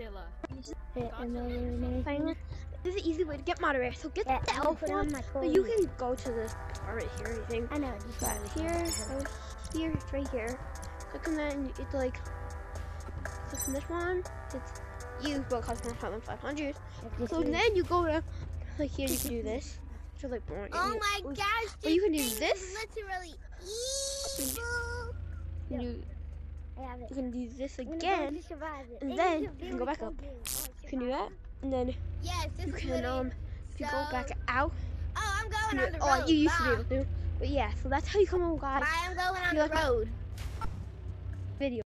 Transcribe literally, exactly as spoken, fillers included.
Hit and then This is an easy way to get moderator. So get yeah, the I'll put on elf my one, clothes. but you can go to this part right here. I think. I know. Just But here, oh, here, it's right here. Click on that, and it's like click on this one. It's used, but it costs more than five hundred. So is. then you go to like here. You can do this. Which is like boring. Oh my gosh! Or you can do thing this. is literally evil. You, Yeah. do, I have it. you can do this I'm gonna again, go to survive it. and It then is a you can go very back up. cool game. Oh, You can do that, and then Yes, this you is can literally- um. If you so, go back out, Oh, I'm going you, on the road. oh, you used to be Bye. able to. But yeah, so that's how you come on, guys. Bye, I'm going on You the like my- road. Video.